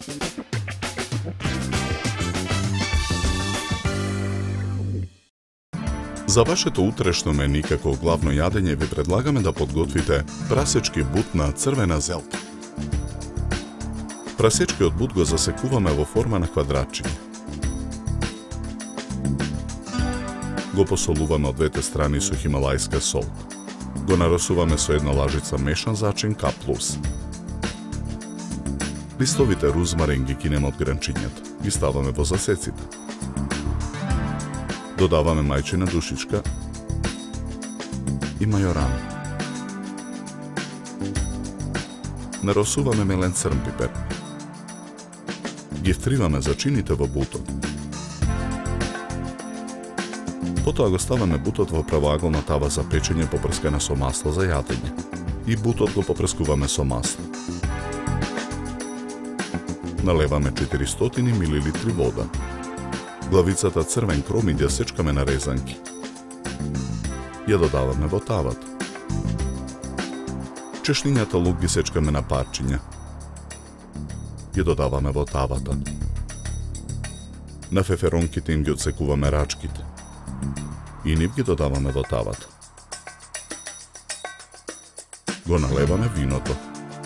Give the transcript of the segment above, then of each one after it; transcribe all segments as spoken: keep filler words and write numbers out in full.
За вашето утрешно мени како главно јадење ви предлагаме да подготвите прасечки бут на црвена зелка. Прасечкиот бут го засекуваме во форма на квадратчиња. Го посолуваме од двете страни со хималајска сол. Го нарасуваме со една лажица мешан зачин К плюс. Листовите рузмарин ги кинеме од гранчињата. Ги ставаме во засеците. Додаваме мајчина душичка и мајоран. Нарасуваме мелен црн пипер. Ги втриваме зачините во бутот. Потоа го ставаме бутот во правоаголна тава за печење попрскана со масло за јадење. И бутот го попрскуваме со масло. Налеваме четиристотини милилитри вода. Главицата црвен кромид ја сечкаме на резанки. Ја додаваме во тавата. Чешнињата лук ги сечкаме на парчиња. Ја додаваме во тавата. На феферонките им ги отсекуваме рачките. И нив ги додаваме во тавата. Го налеваме виното.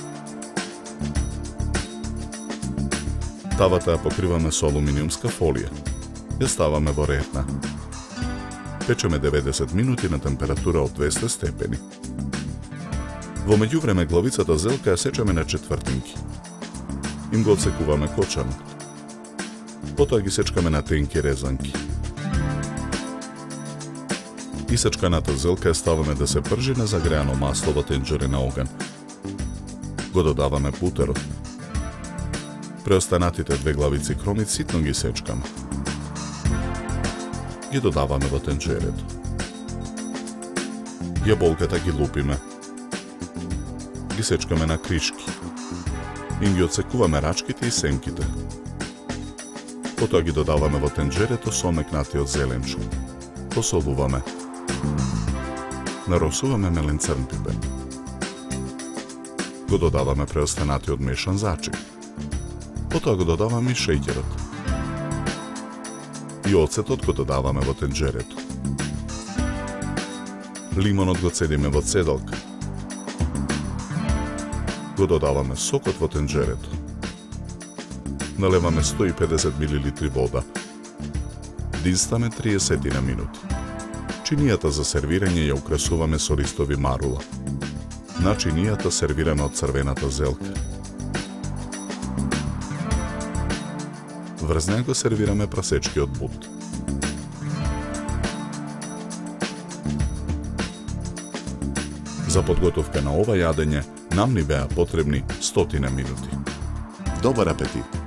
Тавата ја покриваме со алуминиумска фолија. Ја ставаме во ретна. Печеме деветдесет минути на температура од двесте степени. Во меѓувреме главицата зелка ја сечеме на четвртинки. Им го отсекуваме кочанот. Потоа ги сечкаме на тенки резанки. Исечканата зелка ја ставаме да се пржи на загреано масло во тенџере на оган. Го додаваме путерот. Преостанатите две главици кромит ситно ги сечкаме. Ги додаваме во тенџерето. Јаболката ги лупиме. Ги сечкаме на кришки. Им ги отсекуваме рачките и сенките. Потоа ги додаваме во тенџерето со мекнатиот зеленчук. Посолуваме. Нарасуваме мелен црн пипер. Го додаваме преостанатиот мешан зачин. Потоа го додаваме и шеќерот. И оцетот го додаваме во тенџерето. Лимонот го цедиме во цедалка. Го додаваме сокот во тенџерето. Налеваме сто и педесет милилитри вода. Динстаме триесет минути. Чинијата за сервирање ја украсуваме со листови марула. На чинијата сервираме од црвената зелка. Врз неа го сервираме прасечкиот бут. За подготовка на ова јадење нам ни беа потребни стотина минути. Добар апетит!